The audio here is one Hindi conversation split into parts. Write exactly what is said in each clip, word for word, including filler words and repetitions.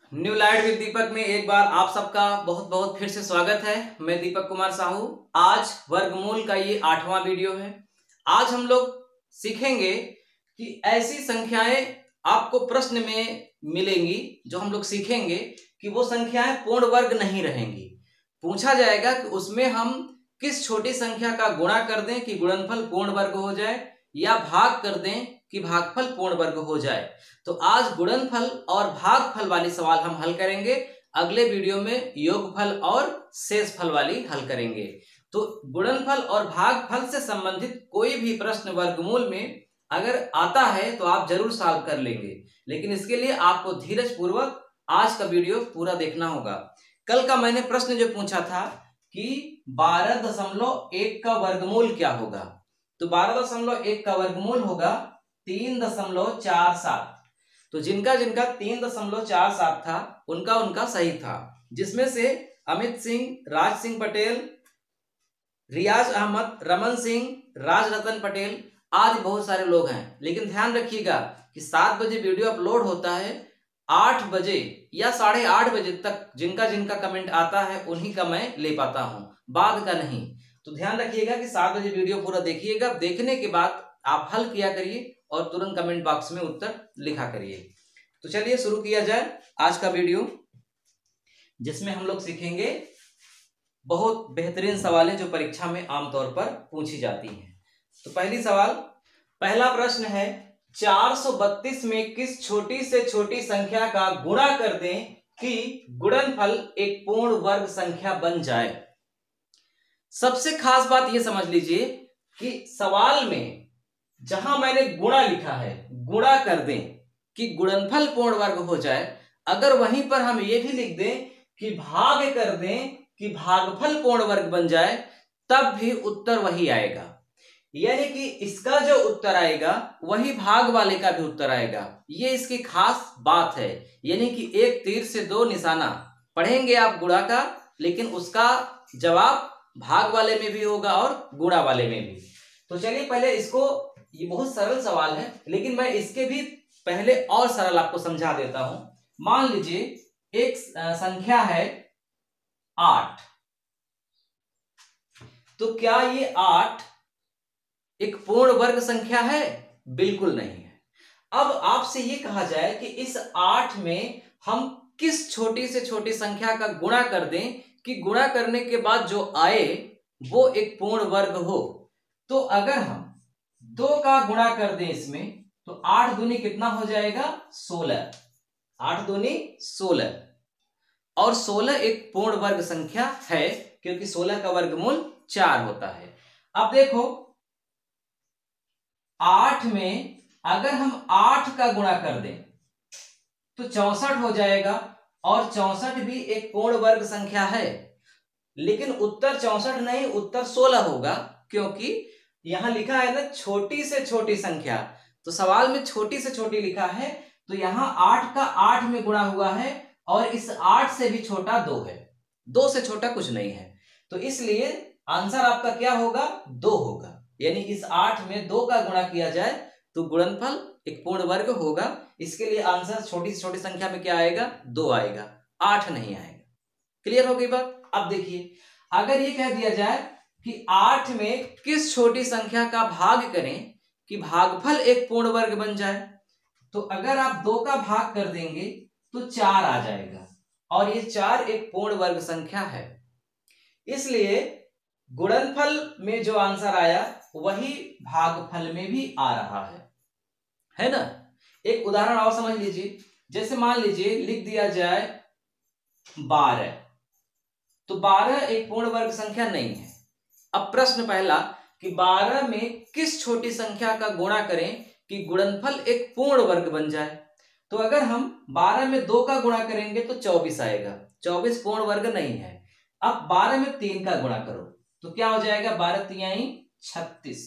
न्यू लाइट विद दीपक में एक बार आप सबका बहुत बहुत फिर से स्वागत है। मैं दीपक कुमार साहू। आज वर्गमूल का ये आठवां वीडियो है। आज हम लोग सीखेंगे कि ऐसी संख्याएं आपको प्रश्न में मिलेंगी जो हम लोग सीखेंगे कि वो संख्याएं पूर्ण वर्ग नहीं रहेंगी। पूछा जाएगा कि उसमें हम किस छोटी संख्या का गुणा कर दें कि गुणनफल पूर्ण वर्ग हो जाए या भाग कर दें कि भागफल पूर्ण वर्ग हो जाए। तो आज गुणनफल और भागफल वाली सवाल हम हल करेंगे। अगले वीडियो में योगफल और शेषफल वाली हल करेंगे। तो गुणनफल और भागफल से संबंधित कोई भी प्रश्न वर्गमूल में अगर आता है तो आप जरूर सॉल्व कर लेंगे, लेकिन इसके लिए आपको धीरज पूर्वक आज का वीडियो पूरा देखना होगा। कल का मैंने प्रश्न जो पूछा था कि बारह दशमलव एक का वर्गमूल क्या होगा, तो बारह दशमलव एक का वर्गमूल होगा तीन दशमलव चार सात। तो जिनका जिनका तीन दशमलव चार सात था उनका उनका सही था, जिसमें से अमित सिंह, राज सिंह पटेल, रियाज अहमद, रमन सिंह, राज रतन पटेल आदि बहुत सारे लोग हैं। लेकिन ध्यान रखिएगा कि सात बजे वीडियो अपलोड होता है, आठ बजे या साढ़े आठ बजे तक जिनका जिनका कमेंट आता है उन्हीं का मैं ले पाता हूं, बाद का नहीं। तो ध्यान रखिएगा कि सात बजे वीडियो पूरा देखिएगा। देखने के बाद आप हल किया करिए और तुरंत कमेंट बॉक्स में उत्तर लिखा करिए। तो चलिए शुरू किया जाए आज का वीडियो, जिसमें हम लोग सीखेंगे बहुत बेहतरीन सवालें जो परीक्षा में आमतौर पर पूछी जाती हैं। तो पहली सवाल, पहला प्रश्न है, चार सौ बत्तीस में किस छोटी से छोटी संख्या का गुणा कर दें कि गुणनफल एक पूर्ण वर्ग संख्या बन जाए। सबसे खास बात यह समझ लीजिए कि सवाल में जहां मैंने गुणा लिखा है, गुणा कर दें कि गुणनफल पूर्ण वर्ग हो जाए, अगर वहीं पर हम ये भी लिख दें कि भाग कर दें कि भागफल पूर्ण वर्ग बन जाए, तब भी उत्तर वही आएगा। यानी कि इसका जो उत्तर आएगा वही भाग वाले का भी उत्तर आएगा। ये इसकी खास बात है। यानी कि एक तीर से दो निशाना, पढ़ेंगे आप गुणा का, लेकिन उसका जवाब भाग वाले में भी होगा और गुणा वाले में भी। तो चलिए पहले इसको, ये बहुत सरल सवाल है लेकिन मैं इसके भी पहले और सरल आपको समझा देता हूं। मान लीजिए एक संख्या है आठ, तो क्या ये आठ एक पूर्ण वर्ग संख्या है? बिल्कुल नहीं है। अब आपसे ये कहा जाए कि इस आठ में हम किस छोटी से छोटी संख्या का गुणा कर दें कि गुणा करने के बाद जो आए वो एक पूर्ण वर्ग हो। तो अगर हम दो का गुणा कर दें इसमें, तो आठ दूनी कितना हो जाएगा? सोलह। आठ दूनी सोलह, और सोलह एक पूर्ण वर्ग संख्या है क्योंकि सोलह का वर्गमूल चार होता है। अब देखो, आठ में अगर हम आठ का गुणा कर दें तो चौसठ हो जाएगा, और चौसठ भी एक पूर्ण वर्ग संख्या है। लेकिन उत्तर चौसठ नहीं, उत्तर सोलह होगा, क्योंकि यहां लिखा है ना छोटी से छोटी संख्या। तो सवाल में छोटी से छोटी लिखा है, तो यहां आठ का आठ में गुणा हुआ है और इस आठ से भी छोटा दो है, दो से छोटा कुछ नहीं है। तो इसलिए आंसर आपका क्या होगा? दो होगा। यानी इस आठ में दो का गुणा किया जाए तो गुणनफल एक पूर्ण वर्ग होगा। इसके लिए आंसर छोटी से छोटी संख्या में क्या आएगा? दो आएगा, आठ नहीं आएगा। क्लियर हो गई बात? अब देखिए, अगर ये कह दिया जाए कि आठ में किस छोटी संख्या का भाग करें कि भागफल एक पूर्ण वर्ग बन जाए, तो अगर आप दो का भाग कर देंगे तो चार आ जाएगा, और ये चार एक पूर्ण वर्ग संख्या है। इसलिए गुणनफल में जो आंसर आया वही भागफल में भी आ रहा है, है ना। एक उदाहरण और समझ लीजिए, जैसे मान लीजिए लिख दिया जाए बारह, तो बारह एक पूर्ण वर्ग संख्या नहीं है। अब प्रश्न पहला कि बारह में किस छोटी संख्या का गुणा करें कि गुणनफल एक पूर्ण वर्ग बन जाए। तो अगर हम बारह में दो का गुणा करेंगे तो चौबीस आएगा, चौबीस पूर्ण वर्ग नहीं है। अब बारह में तीन का गुणा करो तो क्या हो जाएगा? बारह तिहाई छत्तीस,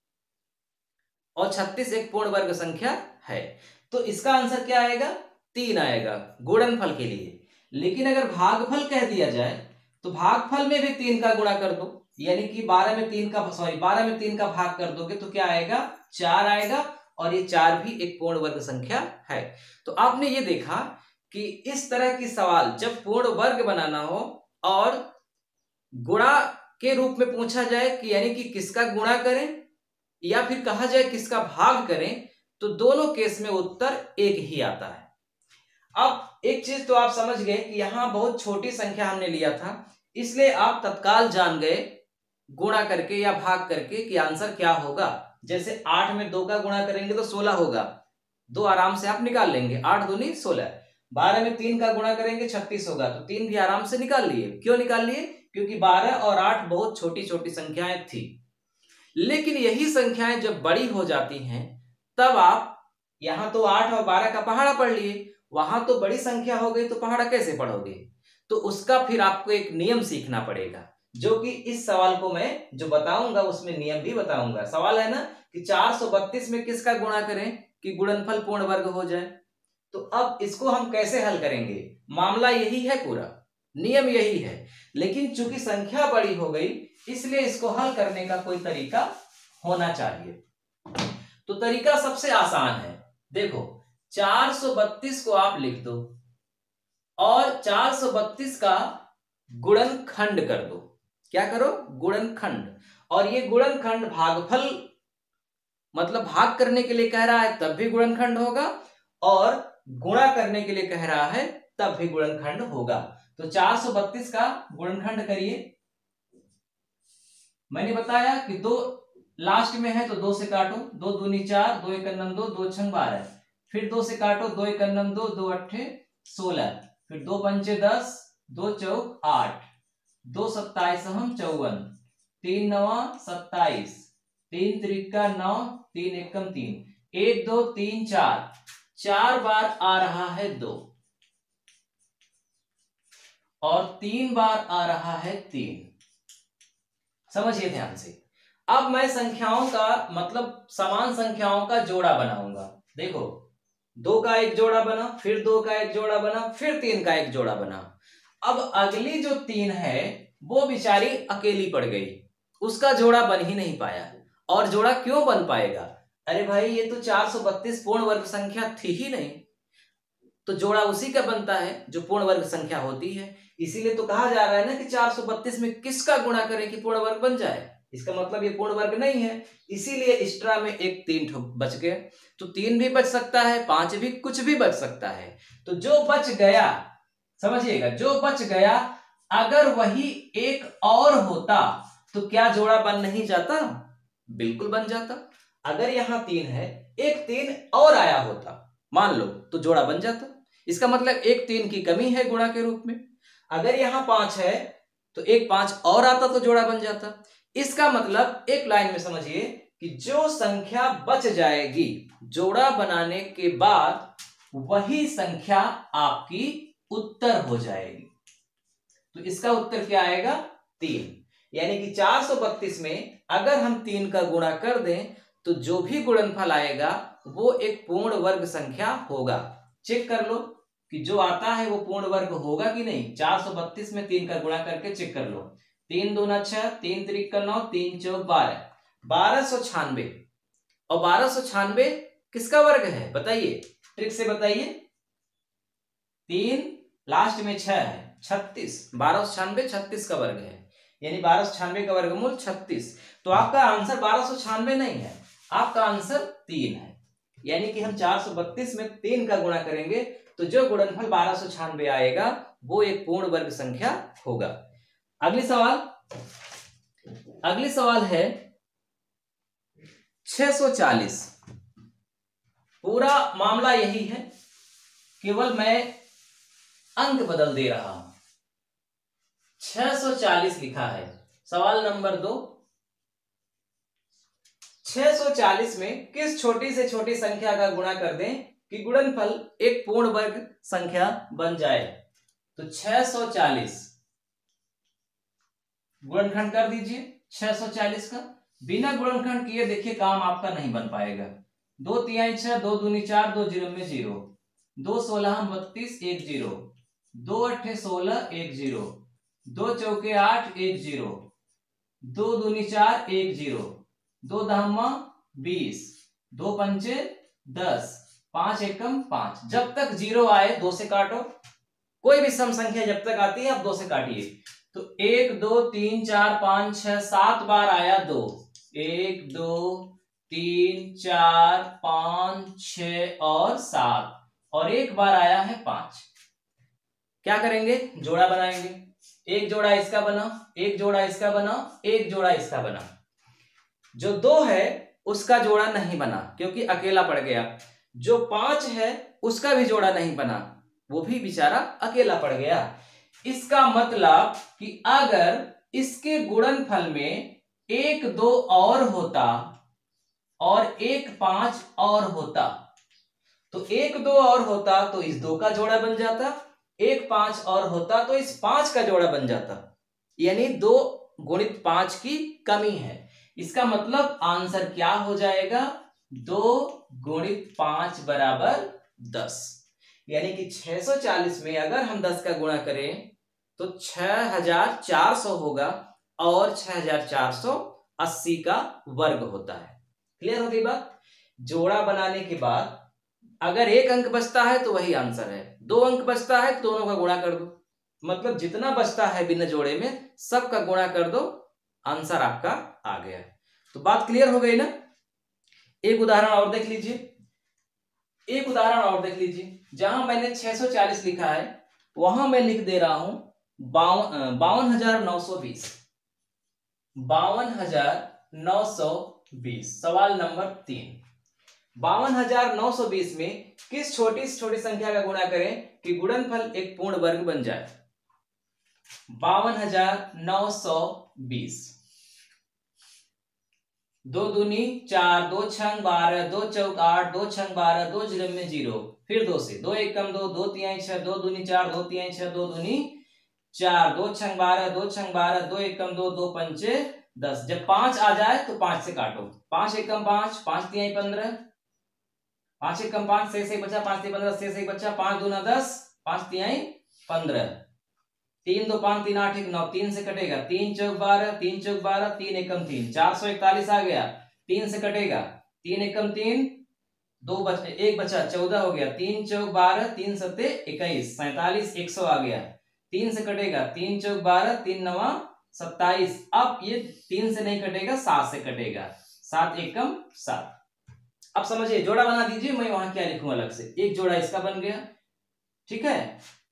और छत्तीस एक पूर्ण वर्ग संख्या है। तो इसका आंसर क्या आएगा? तीन आएगा गुणनफल के लिए। लेकिन अगर भागफल कह दिया जाए तो भागफल में भी तीन का गुणा कर दो, यानी कि बारह में तीन का सॉरी बारह में तीन का भाग कर दोगे तो क्या आएगा? चार आएगा, और ये चार भी एक पूर्ण वर्ग संख्या है। तो आपने ये देखा कि इस तरह की सवाल जब पूर्ण वर्ग बनाना हो और गुणा के रूप में पूछा जाए कि यानी कि किसका गुणा करें या फिर कहा जाए किसका भाग करें, तो दोनों केस में उत्तर एक ही आता है। अब एक चीज तो आप समझ गए कि यहां बहुत छोटी संख्या हमने लिया था, इसलिए आप तत्काल जान गए गुणा करके या भाग करके कि आंसर क्या होगा। जैसे आठ में दो का गुणा करेंगे तो सोलह होगा, दो आराम से आप निकाल लेंगे, आठ दूनी सोलह। बारह में तीन का गुणा करेंगे छत्तीस होगा, तो तीन भी आराम से निकाल लिए। क्यों निकाल लिए? क्योंकि बारह और आठ बहुत छोटी छोटी संख्याएं थी। लेकिन यही संख्याएं जब बड़ी हो जाती हैं तब आप यहां तो आठ और बारह का पहाड़ा पढ़ लिए, वहां तो बड़ी संख्या हो गई तो पहाड़ा कैसे पढ़ोगे? तो उसका फिर आपको एक नियम सीखना पड़ेगा, जो कि इस सवाल को मैं जो बताऊंगा उसमें नियम भी बताऊंगा। सवाल है ना कि चार सौ बत्तीस में किसका गुणा करें कि गुणनफल पूर्ण वर्ग हो जाए। तो अब इसको हम कैसे हल करेंगे? मामला यही है, पूरा नियम यही है, लेकिन चूंकि संख्या बड़ी हो गई इसलिए इसको हल करने का कोई तरीका होना चाहिए। तो तरीका सबसे आसान है। देखो, चार सौ बत्तीस को आप लिख दो और चार सौ बत्तीस का गुणनखंड कर दो। क्या करो? गुणनखंड। और ये गुणनखंड भागफल मतलब भाग करने के लिए कह रहा है तब भी गुणनखंड होगा, और गुणा करने के लिए कह रहा है तब भी गुणनखंड होगा। तो चार सौ बत्तीस का गुणनखंड करिए। मैंने बताया कि दो लास्ट में है तो दो से काटो, दो दूनी चार, दो एक अन्नम दो, दो छंग बारह, फिर दो से काटो, दो एक अन्नम दो, दो अट्ठे सोलह, फिर दो पंचे दस, दो चौक आठ, दो सत्ताईस हम चौवन, तीन नवा सत्ताईस, तीन त्रिका नौ, तीन एकम तीन, एक दो तीन चार, चार बार आ रहा है दो और तीन बार आ रहा है तीन। समझिए ध्यान से। अब मैं संख्याओं का मतलब समान संख्याओं का जोड़ा बनाऊंगा। देखो, दो का एक जोड़ा बना, फिर दो का एक जोड़ा बना, फिर तीन का एक जोड़ा बना। अब अगली जो तीन है वो बेचारी अकेली पड़ गई, उसका जोड़ा बन ही नहीं पाया। और जोड़ा क्यों बन पाएगा? अरे भाई, ये तो चार सौ बत्तीस पूर्ण वर्ग संख्या थी ही नहीं, तो जोड़ा उसी का बनता है जो पूर्ण वर्ग संख्या होती है। इसीलिए तो कहा जा रहा है ना कि चार सौ बत्तीस में किसका गुणा करें कि पूर्ण वर्ग बन जाए। इसका मतलब ये पूर्ण वर्ग नहीं है, इसीलिए एक्स्ट्रा में एक तीन बच गया। तो तीन भी बच सकता है, पांच भी, कुछ भी बच सकता है। तो जो बच गया, समझिएगा, जो बच गया अगर वही एक और होता तो क्या जोड़ा बन नहीं जाता? बिल्कुल बन जाता। अगर यहां तीन है, एक तीन और आया होता मान लो, तो जोड़ा बन जाता। इसका मतलब एक तीन की कमी है गुणा के रूप में। अगर यहां पांच है तो एक पांच और आता तो जोड़ा बन जाता। इसका मतलब एक लाइन में समझिए कि जो संख्या बच जाएगी जोड़ा बनाने के बाद वही संख्या आपकी उत्तर हो जाएगी। तो इसका उत्तर क्या आएगा? तीन। यानी कि चार सौ बत्तीस में अगर हम तीन का गुणा कर दें तो जो भी गुणनफल आएगा वो एक पूर्ण वर्ग संख्या होगा। चेक कर लो कि जो आता है वो पूर्ण वर्ग होगा कि नहीं। चार सौ बत्तीस में तीन का गुणा करके चेक कर लो। तीन दूना छह, तीन त्रिक नौ, तीन चौक बारह, बारह सौ छियानवे। और बारह सौ छियानवे किसका वर्ग है बताइए, ट्रिक से बताइए। तीन लास्ट में छह है, छत्तीस। बारह सौ छियानवे छत्तीस का वर्ग है, यानी बारह सौ छियानवे का वर्गमूल छत्तीस। तो आपका आंसर बारह सौ छियानवे नहीं है, आपका आंसर तीन है। यानी कि हम चार सौ बत्तीस में तीन का गुणा करेंगे तो जो गुणनफल बारह सौ छियानवे आएगा वो एक पूर्ण वर्ग संख्या होगा। अगली सवाल अगली सवाल है छह सौ चालीस। पूरा मामला यही है, केवल मैं अंक बदल दे रहा हूं। छह सौ चालीस लिखा है। सवाल नंबर दो, छह सौ चालीस में किस छोटी से छोटी संख्या का गुणा कर दें कि गुणनफल एक पूर्ण वर्ग संख्या बन जाए। तो छह सौ चालीस गुणनखंड कर दीजिए छह सौ चालीस का। बिना गुणनखंड किए देखिए काम आपका नहीं बन पाएगा। दो तिहाई छह, दो दूनी चार, दो जीरो में जीरो, दो सोलह बत्तीस, एक जीरो, दो अट्ठे सोलह, एक जीरो, दो चौके आठ, एक जीरो, दो दूनी चार, एक जीरो, दो दहमा बीस, दो पंचे दस, पांच एकम पांच। जब तक जीरो आए दो से काटो, कोई भी सम संख्या जब तक आती है आप दो से काटिए। तो एक दो तीन चार पांच छह सात बार आया दो, एक दो तीन चार पांच छ और सात, और एक बार आया है पांच। क्या करेंगे, जोड़ा बनाएंगे। एक जोड़ा इसका बना, एक जोड़ा इसका बना, एक जोड़ा इसका बना। जो दो है उसका जोड़ा नहीं बना क्योंकि अकेला पड़ गया। जो पांच है उसका भी जोड़ा नहीं बना, वो भी बेचारा अकेला पड़ गया। इसका मतलब कि अगर इसके गुणनफल में एक दो और होता और एक पांच और होता, तो एक दो और होता तो इस दो का जोड़ा बन जाता, एक पांच और होता तो इस पांच का जोड़ा बन जाता, यानी दो गुणित पांच की कमी है। इसका मतलब आंसर क्या हो जाएगा, दो गुणित पांच बराबर दस। यानी कि छह सौ चालीस में अगर हम दस का गुणा करें तो छह हजार चार सौ होगा और छह हजार चार सौ अस्सी का वर्ग होता है। क्लियर हो गई बात। जोड़ा बनाने के बाद अगर एक अंक बचता है तो वही आंसर है, दो अंक बचता है तो दोनों का गुणा कर दो, मतलब जितना बचता है बिना जोड़े में सबका गुणा कर दो, आंसर आपका आ गया। तो बात क्लियर हो गई ना। एक उदाहरण और देख लीजिए, एक उदाहरण और देख लीजिए। जहां मैंने छह सौ चालीस लिखा है वहां मैं लिख दे रहा हूं बावन बावन हजार नौ सौ बीस बावन हजार नौ सौ बीस। सवाल नंबर तीन, बावन हजार नौ सौ बीस में किस छोटी से छोटी संख्या का गुणा करें कि गुणनफल एक पूर्ण वर्ग बन जाए। बावन हजार नौ सौ बीस, दो दूनी चार, दो छंग बारह, दो चौक आठ, दो छंग बारह, दो जिरम में जीरो, फिर दो से, दो एक कम दो, दो तिहाई छह, दो दूनी चार, दो तिहाई छह, दो दूनी चार, दो छंग बारह, दो छंग बारह, दो एक कम दो, दो पंचे दस। जब पांच आ जाए तो पांच से काटो, पांच एक कम पांच, पांच तिहाई पंद्रह, पांच एक कम पांच, से से बचा, पांच तिहाई पंद्रह, से से बचा, पांच दूना दस, पांच तिहाई पंद्रह, तीन दो पांच, तीन आठ एक नौ, तीन से कटेगा, तीन चौक बारह, तीन चौक बारह, तीन एकम तीन, चार सौ इकतालीस आ गया, तीन से कटेगा, तीन एकम तीन, दो बच एक बचा, चौदह हो गया, तीन चौक बारह, तीन सत्ते इक्कीस, सैतालीस, एक सौ आ गया, तीन से कटेगा, तीन चौक बारह, तीन नवा सत्ताईस। अब ये तीन से नहीं कटेगा, सात से कटेगा, सात एकम सात। अब समझिए, जोड़ा बना दीजिए, मैं वहां क्या लिखूं अलग से। एक जोड़ा इसका बन गया, ठीक है,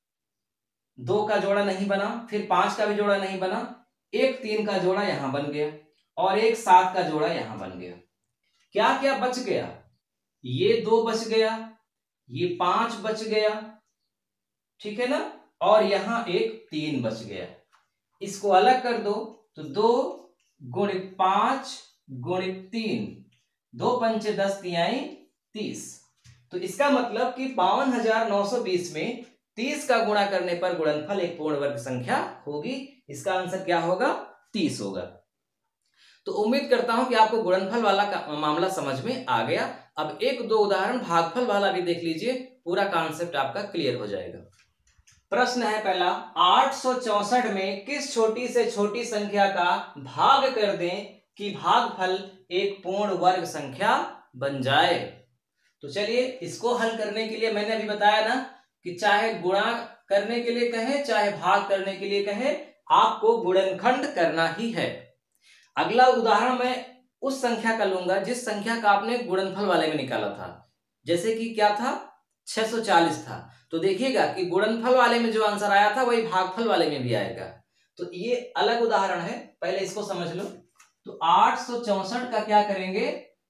दो का जोड़ा नहीं बना, फिर पांच का भी जोड़ा नहीं बना, एक तीन का जोड़ा यहां बन गया और एक सात का जोड़ा यहां बन गया। क्या क्या बच गया, ये दो बच गया, ये पांच बच गया, ठीक है ना, और यहां एक तीन बच गया। इसको अलग कर दो तो दो गुणित पांच गुणित तीन, दो पंचे दस तिहाई तीस। तो इसका मतलब कि बावन हजार नौ सौ बीस में तीस का गुणा करने पर गुणनफल एक पूर्ण वर्ग संख्या होगी। इसका आंसर क्या होगा, तीस होगा। तो उम्मीद करता हूं कि आपको गुणनफल वाला का मामला समझ में आ गया। अब एक दो उदाहरण भागफल वाला भी देख लीजिए, पूरा कॉन्सेप्ट आपका क्लियर हो जाएगा। प्रश्न है पहला, आठ सौ चौसठ में किस छोटी से छोटी संख्या का भाग कर दें कि भागफल एक पूर्ण वर्ग संख्या बन जाए। तो चलिए, इसको हल करने के लिए मैंने अभी बताया ना कि चाहे गुणा करने के लिए कहे चाहे भाग करने के लिए कहे, आपको गुणनखंड करना ही है। अगला उदाहरण मैं उस संख्या का लूंगा जिस संख्या का आपने गुणनफल वाले में निकाला था। जैसे कि क्या था, छह सौ चालीस था, तो देखिएगा कि गुणनफल वाले में जो आंसर आया था वही भागफल वाले में भी आएगा। तो ये अलग उदाहरण है, पहले इसको समझ लो। तो आठ सौ चौसठ का क्या करेंगे,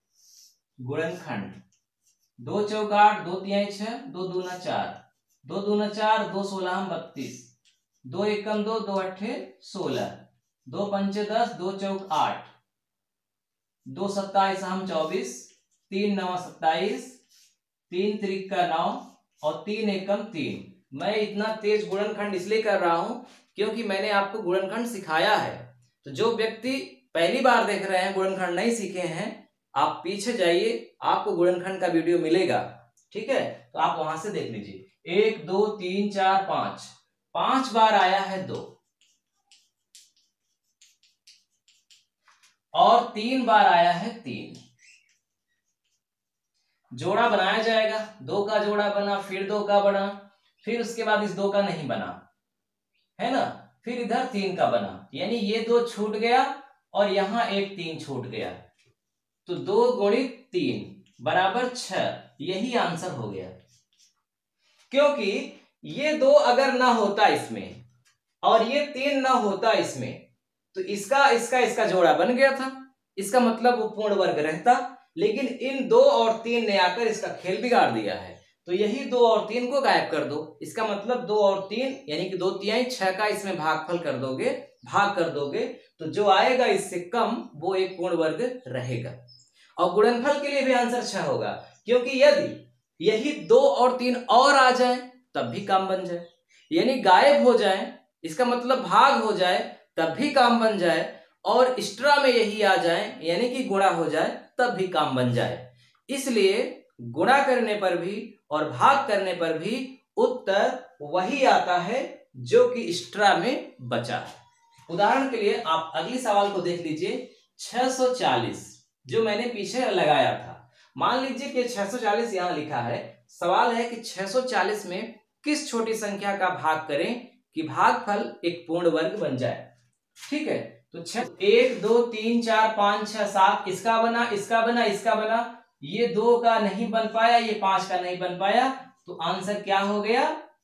गुणनखंड, दो चौक आठ, दो तिहाई छह, दो दूना चार, दो दूना चार, दो सोलह बत्तीस, दो एकम दो, दो अट्ठे सोलह, दो पंचे दस, दो चौक आठ, दो सत्ताईस हम चौबीस, तीन नवा सत्ताईस, तीन त्रिका नौ और तीन एकम तीन। मैं इतना तेज गुणनखंड इसलिए कर रहा हूं क्योंकि मैंने आपको गुणनखंड सिखाया है। तो जो व्यक्ति पहली बार देख रहे हैं, गुणनखंड नहीं सीखे हैं, आप पीछे जाइए, आपको गुणनखंड का वीडियो मिलेगा, ठीक है, तो आप वहां से देख लीजिए। एक दो तीन चार पांच, पांच बार आया है दो और तीन बार आया है तीन। जोड़ा बनाया जाएगा, दो का जोड़ा बना, फिर दो का बना, फिर उसके बाद इस दो का नहीं बना, है ना, फिर इधर तीन का बना, यानी ये दो छूट गया और यहां एक तीन छूट गया, तो दो गुणित तीन बराबर छह, यही आंसर हो गया। क्योंकि ये दो अगर ना होता इसमें और ये तीन ना होता इसमें, तो इसका इसका इसका जोड़ा बन गया था, इसका मतलब वो पूर्ण वर्ग रहता, लेकिन इन दो और तीन ने आकर इसका खेल बिगाड़ दिया है, तो यही दो और तीन को गायब कर दो, इसका मतलब दो और तीन यानी कि दो तिहाई छह का इसमें भागफल कर दोगे, भाग कर दोगे, तो जो आएगा इससे कम वो एक पूर्ण वर्ग रहेगा। और गुणनफल के लिए भी आंसर छह होगा, क्योंकि यदि यही दो और तीन और आ जाए तब भी काम बन जाए, यानी गायब हो जाए, इसका मतलब भाग हो जाए तब भी काम बन जाए, और एक्स्ट्रा में यही आ जाए यानी कि गुणा हो जाए तब भी काम बन जाए। इसलिए गुणा करने पर भी और भाग करने पर भी उत्तर वही आता है जो कि एक्स्ट्रा में बचा है। उदाहरण के लिए आप अगली सवाल को देख लीजिए, छह सौ चालीस जो मैंने पीछे लगाया था। मान लीजिए कि छह सौ चालीस यहां लिखा है, सवाल है कि छह सौ चालीस में किस छोटी संख्या का भाग करें कि भागफल एक पूर्ण वर्ग बन जाए। ठीक है, तो छह एक दो तीन चार पांच छह सात, इसका बना, इसका बना, इसका बना, ये दो का नहीं बन पाया, ये पांच का नहीं बन पाया, तो आंसर क्या हो गया,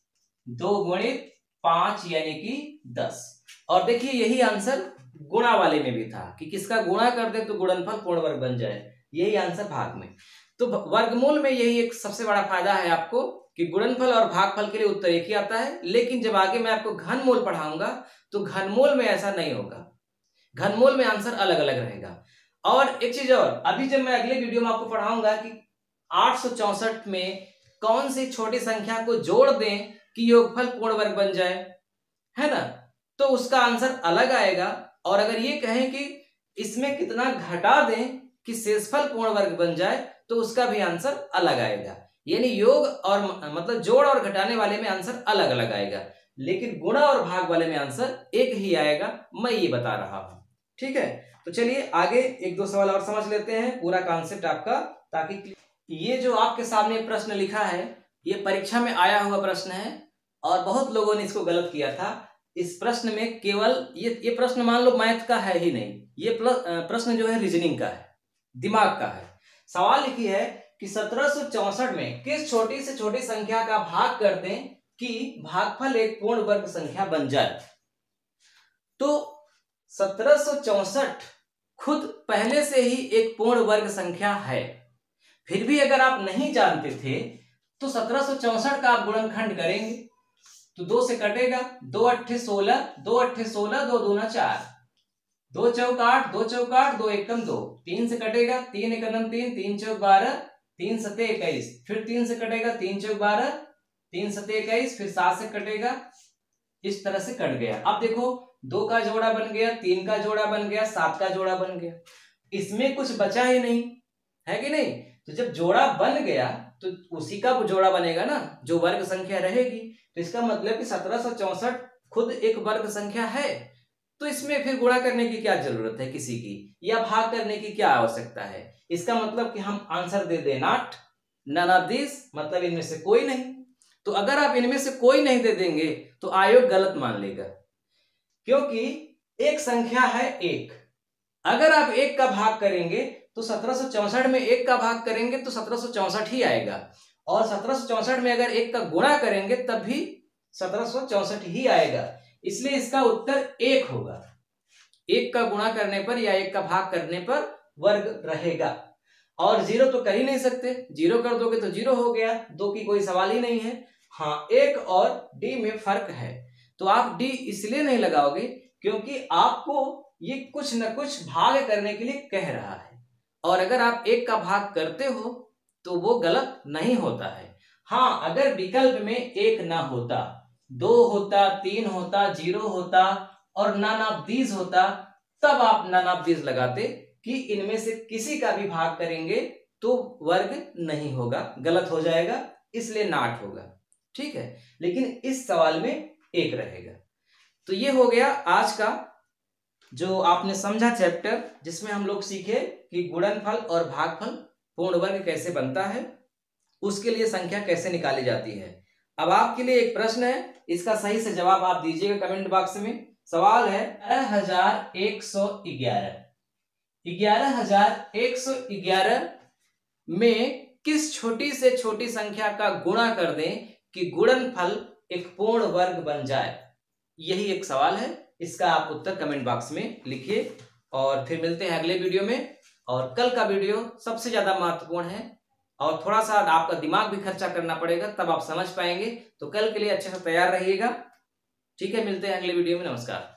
दो गुणित पांच यानी कि दस। और देखिए यही आंसर गुणा वाले में भी था कि किसका गुणा कर दे तो गुणनफल पूर्ण वर्ग बन जाए, यही आंसर भाग में। तो वर्गमूल में यही एक सबसे बड़ा फायदा है आपको कि गुणनफल और भागफल के लिए उत्तर एक ही आता है, लेकिन जब आगे मैं आपको घनमूल पढ़ाऊंगा तो घनमूल में ऐसा नहीं होगा, घनमूल में आंसर अलग अलग रहेगा। और एक चीज और, अभी जब मैं अगले वीडियो में आपको पढ़ाऊंगा कि आठ सौ चौसठ में कौन सी छोटी संख्या को जोड़ दें कि योगफल पूर्ण वर्ग बन जाए, है ना, तो उसका आंसर अलग आएगा। और अगर ये कहें कि इसमें कितना घटा दें कि शेषफल पूर्ण वर्ग बन जाए, तो उसका भी आंसर अलग आएगा। यानी योग और मतलब जोड़ और घटाने वाले में आंसर अलग अलग आएगा, लेकिन गुणा और भाग वाले में आंसर एक ही आएगा, मैं ये बता रहा हूं। ठीक है, तो चलिए आगे एक दो सवाल और समझ लेते हैं, पूरा कॉन्सेप्ट आपका, ताकि ये जो आपके सामने प्रश्न लिखा है ये परीक्षा में आया हुआ प्रश्न है और बहुत लोगों ने इसको गलत किया था। इस प्रश्न में केवल ये ये प्रश्न मान लो मैथ का है ही नहीं, ये प्रश्न जो है रीजनिंग का है, दिमाग का है। सवाल लिखी है कि सत्रह सौ चौसठ में किस छोटी से छोटी संख्या का भाग कर दें कि भागफल एक पूर्ण वर्ग संख्या बन जाए। तो सत्रह सौ चौसठ खुद पहले से ही एक पूर्ण वर्ग संख्या है, फिर भी अगर आप नहीं जानते थे तो सत्रह सौ चौसठ का आप गुणनखंड करेंगे तो दो से कटेगा, दो अट्ठे सोलह, दो अट्ठे सोलह, दो दूना चार, दो चौक आठ, दो चौक आठ, दो एकम दो, तीन से कटेगा, तीन एकम तीन, तीन चौक बारह, तीन सते इक्कीस, फिर तीन से कटेगा, तीन चौक बारह, तीन सते इक्कीस, फिर सात से कटेगा, इस तरह से कट गया। अब देखो दो का जोड़ा बन गया, तीन का जोड़ा बन गया, सात का जोड़ा बन गया, इसमें कुछ बचा ही नहीं, है कि नहीं। तो जब जोड़ा बन गया तो उसी का जोड़ा बनेगा ना जो वर्ग संख्या रहेगी, तो इसका मतलब कि सत्रह सौ चौसठ खुद एक वर्ग संख्या है, तो इसमें फिर गुणा करने की क्या जरूरत है किसी की, या भाग करने की क्या आवश्यकता है। इसका मतलब कि हम आंसर दे दे नॉट, नन ऑफ दिस, मतलब इनमें से कोई नहीं। तो अगर आप इनमें से कोई नहीं दे देंगे तो आयोग गलत मान लेगा, क्योंकि एक संख्या है एक, अगर आप एक का भाग करेंगे तो सत्रह सौ चौसठ में एक का भाग करेंगे तो सत्रह सौ चौसठ ही आएगा, और सत्रह सौ चौसठ में अगर एक का गुणा करेंगे तब भी सत्रह सौ चौसठ ही आएगा, इसलिए इसका उत्तर एक होगा। एक का गुणा करने पर या एक का भाग करने पर वर्ग रहेगा, और जीरो तो कर ही नहीं सकते, जीरो कर दोगे तो जीरो हो गया, दो की कोई सवाल ही नहीं है। हाँ, एक और डी में फर्क है, तो आप डी इसलिए नहीं लगाओगे क्योंकि आपको ये कुछ न कुछ भाग करने के लिए कह रहा है, और अगर आप एक का भाग करते हो तो वो गलत नहीं होता है। हाँ, अगर विकल्प में एक ना होता, दो होता, तीन होता, जीरो होता और नन ऑफ दीज होता, तब आप नन ऑफ दीज लगाते कि इनमें से किसी का भी भाग करेंगे तो वर्ग नहीं होगा, गलत हो जाएगा, इसलिए नॉट होगा। ठीक है, लेकिन इस सवाल में एक रहेगा। तो ये हो गया आज का जो आपने समझा चैप्टर, जिसमें हम लोग सीखे कि गुणनफल और भागफल पूर्ण वर्ग कैसे बनता है, उसके लिए संख्या कैसे निकाली जाती है। अब आपके लिए एक प्रश्न है, इसका सही से जवाब आप दीजिएगा कमेंट बॉक्स में। सवाल है ग्यारह हजार एक सौ ग्यारह ग्यारह हजार एक सौ ग्यारह में किस छोटी से छोटी संख्या का गुणा कर दें कि गुणनफल एक पूर्ण वर्ग बन जाए। यही एक सवाल है, इसका आप उत्तर कमेंट बॉक्स में लिखिए और फिर मिलते हैं अगले वीडियो में। और कल का वीडियो सबसे ज्यादा महत्वपूर्ण है और थोड़ा सा आपका दिमाग भी खर्चा करना पड़ेगा, तब आप समझ पाएंगे। तो कल के लिए अच्छे से तैयार रहिएगा। ठीक है, मिलते हैं अगले वीडियो में। नमस्कार।